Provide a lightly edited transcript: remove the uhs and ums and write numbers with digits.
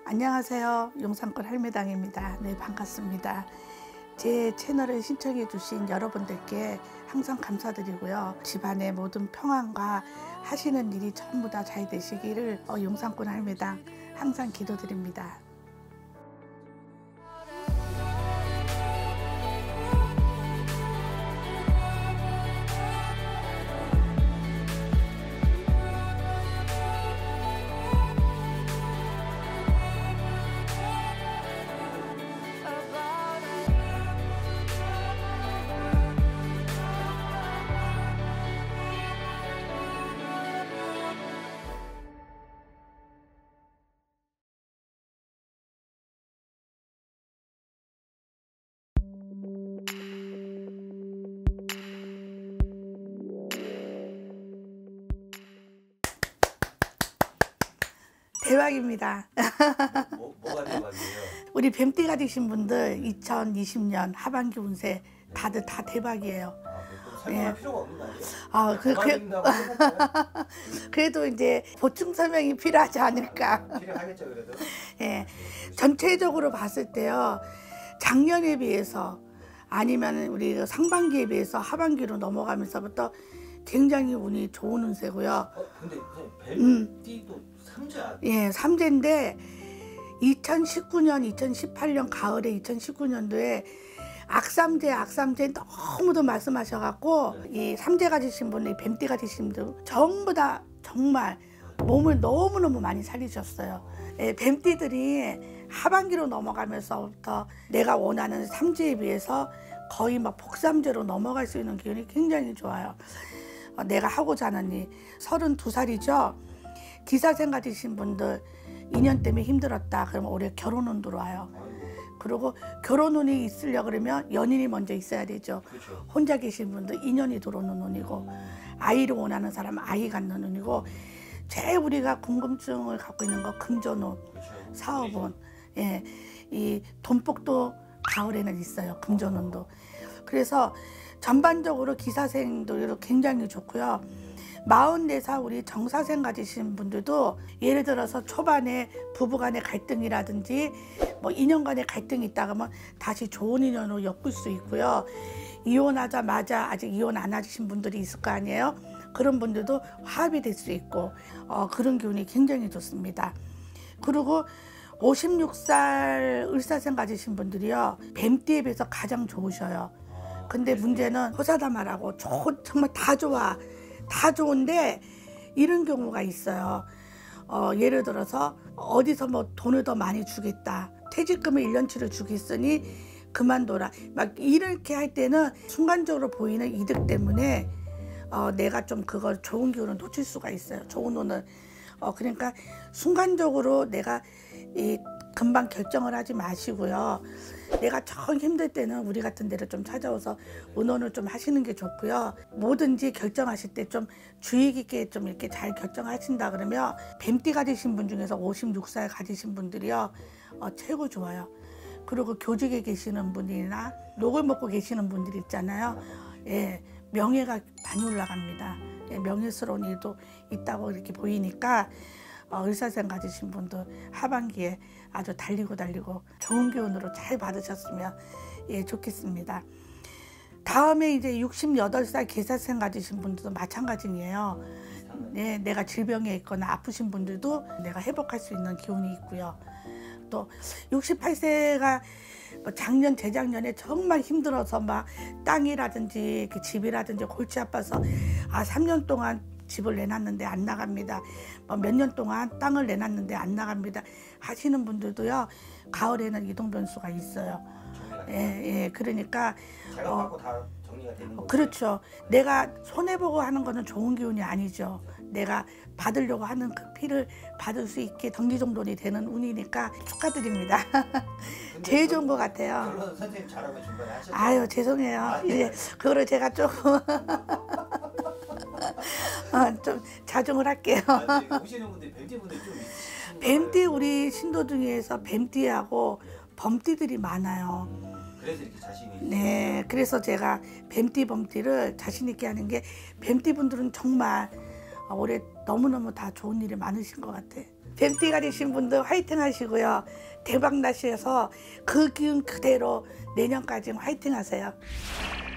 안녕하세요. 용산권 할매당입니다. 네, 반갑습니다. 제 채널을 신청해 주신 여러분들께 항상 감사드리고요. 집안의 모든 평안과 하시는 일이 전부 다 잘 되시기를 용산권 할매당 항상 기도드립니다. 대박입니다. 뭐가 대박이에요? 우리 뱀띠가 되신 분들 2020년 하반기 운세 다들 다 대박이에요. 설명할 필요가 없는 거 아니에요? 그래도 이제 보충 설명이 필요하지 않을까. 필요하겠죠, 그래도. 예, 전체적으로 봤을 때요, 작년에 비해서 아니면 우리 상반기에 비해서 하반기로 넘어가면서부터 굉장히 운이 좋은 운세고요. 근데 뱀띠도 삼재야. 예, 삼재인데 2019년, 2018년 가을에 2019년도에 악삼재 너무도 말씀하셔갖고 이 삼재 가지신 분이 뱀띠 가지신 분들 전부 다 정말 몸을 너무너무 많이 살리셨어요. 예, 뱀띠들이 하반기로 넘어가면서부터 내가 원하는 삼재에 비해서 거의 막 복삼재로 넘어갈 수 있는 기운이 굉장히 좋아요. 내가 하고자 하는 일, 32살이죠. 기사생 가지신 분들 2년 때문에 힘들었다 그러면 올해 결혼운 들어와요. 그리고 결혼운이 있으려 그러면 연인이 먼저 있어야 되죠. 그렇죠. 혼자 계신 분들 인연이 들어오는 운이고, 아이를 원하는 사람은 아이 갖는 운이고, 제일 우리가 궁금증을 갖고 있는 거 금전운, 그렇죠. 사업운, 예, 이 돈복도 가을에는 있어요. 금전운도. 그래서 전반적으로 기사생도 굉장히 좋고요. 44살 우리 정사생 가지신 분들도 예를 들어서 초반에 부부간의 갈등이라든지 뭐 인연 간의 갈등이 있다가 하면 다시 좋은 인연으로 엮을 수 있고요. 이혼하자마자 아직 이혼 안 하신 분들이 있을 거 아니에요. 그런 분들도 화합이 될 수 있고 그런 기운이 굉장히 좋습니다. 그리고 56살 을사생 가지신 분들이요, 뱀띠에 비해서 가장 좋으셔요. 근데 문제는 호사다마라고 정말 다 좋아. 다 좋은데 이런 경우가 있어요. 예를 들어서 어디서 뭐 돈을 더 많이 주겠다, 퇴직금을 1년치를 주겠으니 그만둬라, 막 이렇게 할 때는 순간적으로 보이는 이득 때문에 내가 좀 그걸 좋은 기운을 놓칠 수가 있어요. 좋은 돈을. 그러니까 순간적으로 내가 금방 결정을 하지 마시고요. 내가 정 힘들 때는 우리 같은 데를 좀 찾아와서 의논을 좀 하시는 게 좋고요. 뭐든지 결정하실 때 좀 주의 깊게 좀 이렇게 잘 결정하신다 그러면 뱀띠 가지신 분 중에서 56살 가지신 분들이요, 최고 좋아요. 그리고 교직에 계시는 분이나 녹을 먹고 계시는 분들 있잖아요. 예, 명예가 많이 올라갑니다. 예, 명예스러운 일도 있다고 이렇게 보이니까 을사생 가지신 분들 하반기에 아주 달리고 좋은 기운으로 잘 받으셨으면 좋겠습니다. 다음에 이제 68살 계사생 가지신 분들도 마찬가지예요. 네, 내가 질병에 있거나 아프신 분들도 내가 회복할 수 있는 기운이 있고요. 또 68세가 작년, 재작년에 정말 힘들어서 막 땅이라든지 집이라든지 골치 아파서 3년 동안 집을 내놨는데 안 나갑니다. 몇 년 동안 땅을 내놨는데 안 나갑니다 하시는 분들도요, 가을에는 이동 변수가 있어요. 예, 그러니까 제가 받고 다 정리가 되는 거죠. 그렇죠. 내가 손해보고 하는 거는 좋은 기운이 아니죠. 내가 받으려고 하는 그 피를 받을 수 있게 정기정돈이 되는 운이니까 축하드립니다. 제일 좋은 것 같아요. 결론 선생님 잘하고 중간에 하셨죠? 아유, 죄송해요. 이제 그거를 제가 조금 좀 자중을 할게요. 오시는 분들 뱀띠 분들 좀 있으신 뱀띠 우리 신도 중에서 뱀띠하고 범띠들이 많아요. 그래서 이렇게 자신이 있으세요? 네, 그래서 제가 뱀띠 범띠를 자신 있게 하는 게, 뱀띠 분들은 정말 올해 너무너무 다 좋은 일이 많으신 것 같아. 뱀띠가 되신 분들 화이팅 하시고요. 대박 나셔서 그 기운 그대로 내년까지 화이팅 하세요.